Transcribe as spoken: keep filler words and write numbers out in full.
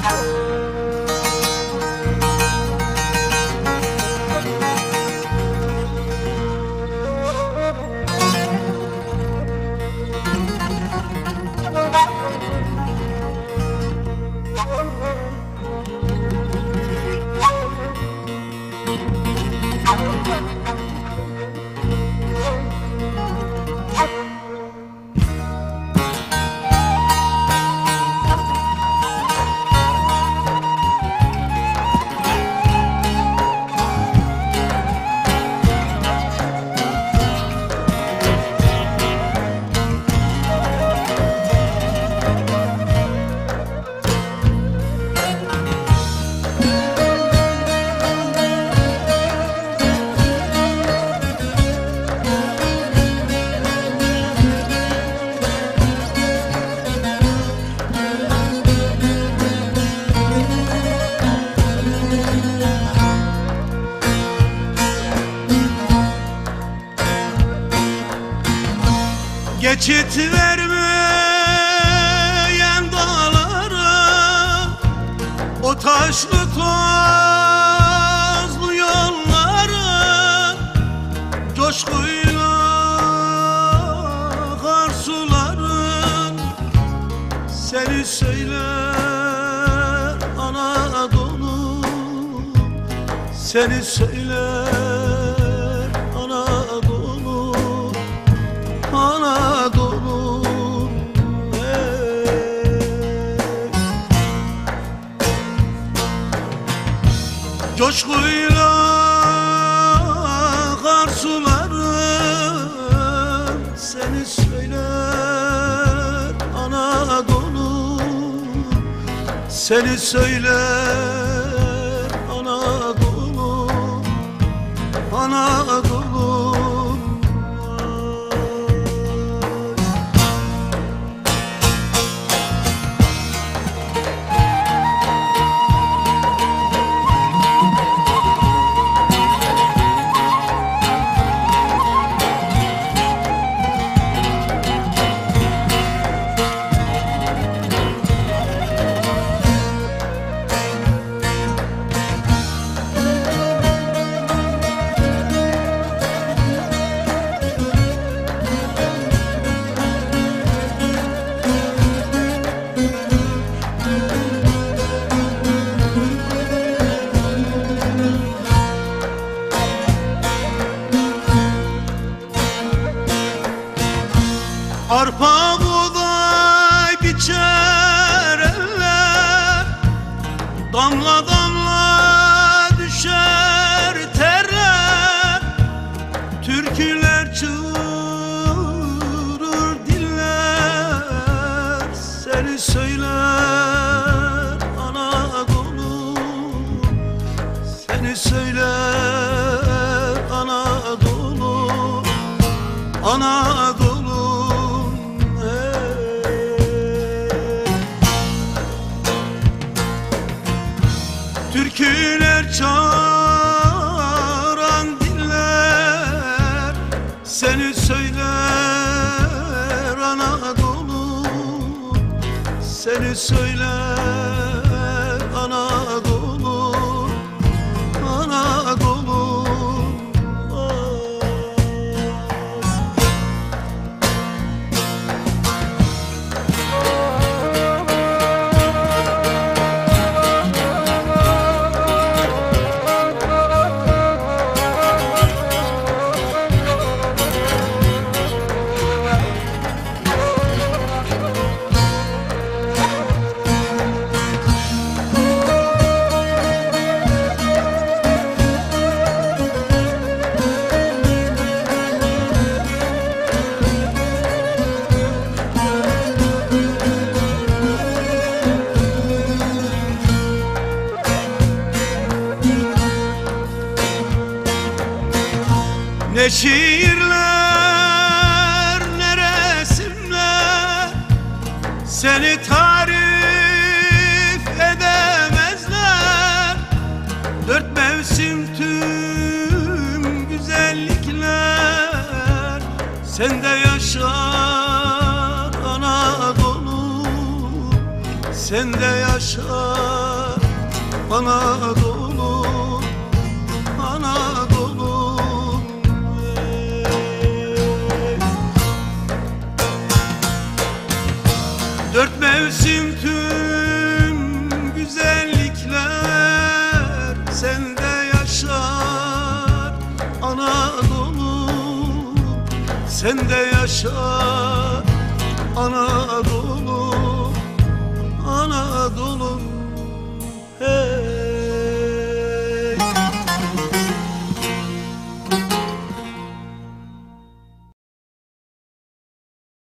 Geçit vermeyen dağlara, o taşlı tozlu yollara, coşkuyla akar suların seni söyler Anadolu, seni söyler Anadolu, Anadolu. Coşkuyla akar suların seni söyler Anadolu, seni söyler Anadolu, Anadolu. Arpa buğday biçer eller, damla damla düşer terler, türküler çığırır diller, seni söyler Anadolu, seni söyler Anadolu, Anadolu. Türküler çağıran diller seni söyler Anadolu, seni söyler Anadolu, Anadolu. Ne şiirler ne resimler seni tarif edemezler. Dört mevsim tüm güzellikler sende yaşar Anadolu, sende yaşar Anadolu, Anadolu. Dört mevsim tüm güzellikler sende yaşar Anadolu, sende yaşar Anadolu, Anadolu.